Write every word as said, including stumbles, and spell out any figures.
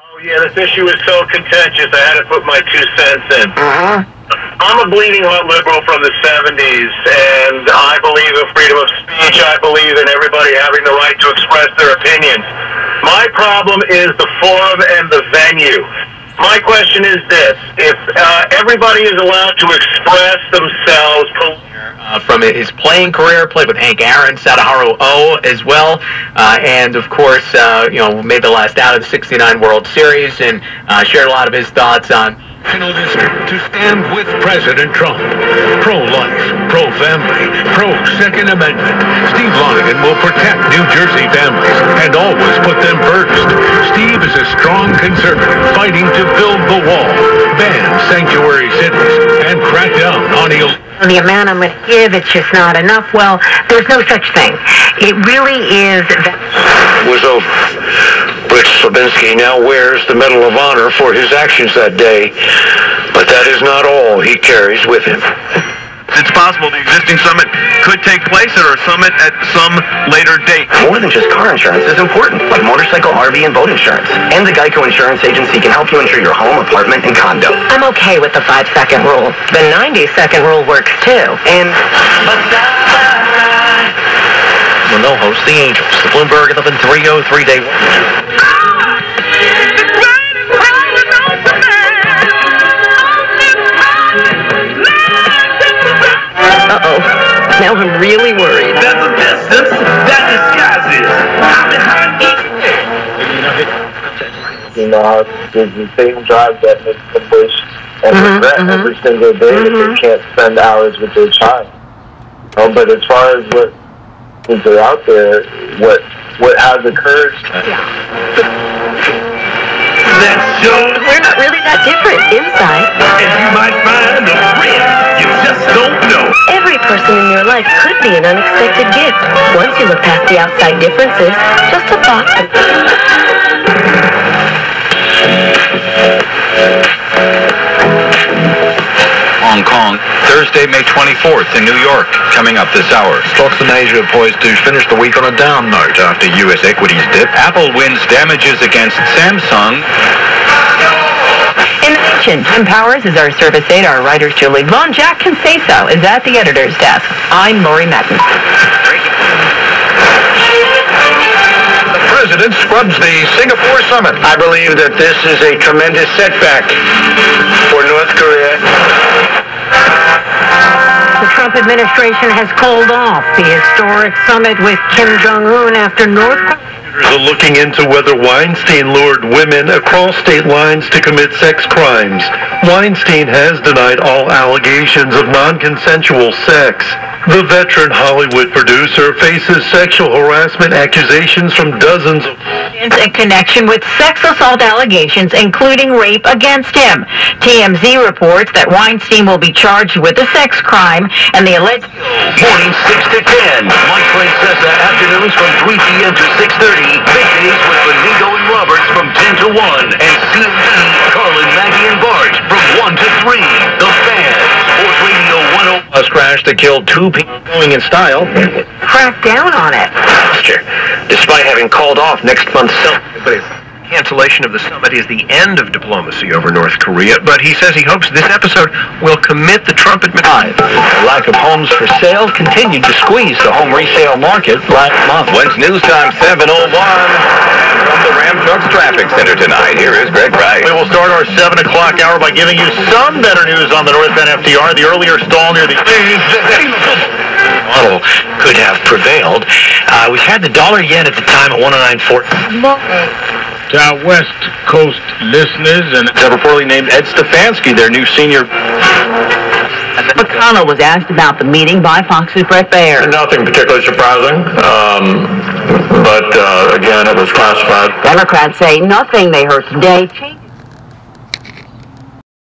Oh, yeah, this issue is so contentious, I had to put my two cents in. Uh-huh. I'm a bleeding heart liberal from the seventies, and I believe in freedom of speech. I believe in everybody having the right to express their opinions. My problem is the forum and the venue. My question is this: if uh, everybody is allowed to express themselves... Uh, from his playing career, played with Hank Aaron, Sadaharu O as well, uh, and of course, uh, you know, made the last out of the sixty-nine World Series, and uh, shared a lot of his thoughts on to stand with President Trump. Pro-life, pro-family, pro-Second Amendment. Steve Lonegan will protect New Jersey families and always put them first. Steve is a strong conservative fighting to build the wall, ban sanctuary cities, and crack down on illegal... The amount I'm going to give, it's just not enough. Well, there's no such thing. It really is... was over. Rich Slavinsky now wears the Medal of Honor for his actions that day, but that is not all he carries with him. It's possible the existing summit could take place at our summit at some later date. More than just car insurance is important, like motorcycle, R V, and boat insurance. And the Geico Insurance Agency can help you insure your home, apartment, and condo. I'm okay with the five-second rule. The ninety-second rule works, too. And... Well, no host, the Angels. The Bloomberg eleven three oh three day one. Uh-oh. Now I'm really worried. There's a distance that disguises. I'm behind each. You know, there's the same drive that makes them wish and mm-hmm, regret mm-hmm. every single day mm-hmm. that they can't spend hours with their child. Oh, but as far as what is out there, what what has occurred... That shows we're not really that different inside. And you might find a friend you just don't know. Every person in your life could be an unexpected gift. Once you look past the outside differences, just a thought. Hong Kong, Thursday, May twenty-fourth in New York, coming up this hour. Stocks in Asia are poised to finish the week on a down note after U S equities dip. Apple wins damages against Samsung. In the nation, Jim Powers is our service aide. Our writers Julie Vaughn. Jack Canseso is at the editor's desk. I'm Lori Madden. The president scrubs the Singapore summit. I believe that this is a tremendous setback for North Korea. The Trump administration has called off the historic summit with Kim Jong-un after North Korea are looking into whether Weinstein lured women across state lines to commit sex crimes. Weinstein has denied all allegations of non-consensual sex. The veteran Hollywood producer faces sexual harassment accusations from dozens of... in connection with sex assault allegations, including rape against him. T M Z reports that Weinstein will be charged with a sex crime and the alleged... Morning six to ten. Mike Francesa afternoons from three p.m. to six thirty. Weekdays with Benito and Roberts from ten to one. And C N T, Carlin, Maggie, and Bart from one to three. The Fan. Sports Radio one oh... Bus crash that killed two people going in style. Crack down on it. Despite having called off next month's summit. Cancellation of the summit is the end of diplomacy over North Korea, but he says he hopes this episode will commit the Trump administration. The lack of homes for sale continued to squeeze the home resale market last month. When's news time? seven oh one. From the Ram Trucks Traffic Center tonight, here is Greg Wright. We will start our seven o'clock hour by giving you some better news on the northbound F D R. The earlier stall near the... model could have prevailed. Uh, we've had the dollar yen at the time at one oh nine four. To our West Coast listeners and Never poorly named Ed Stefanski, their new senior... McConnell was asked about the meeting by Fox's Brett Baer. Nothing particularly surprising, um, but uh, again, it was classified. Democrats say nothing they heard today changed.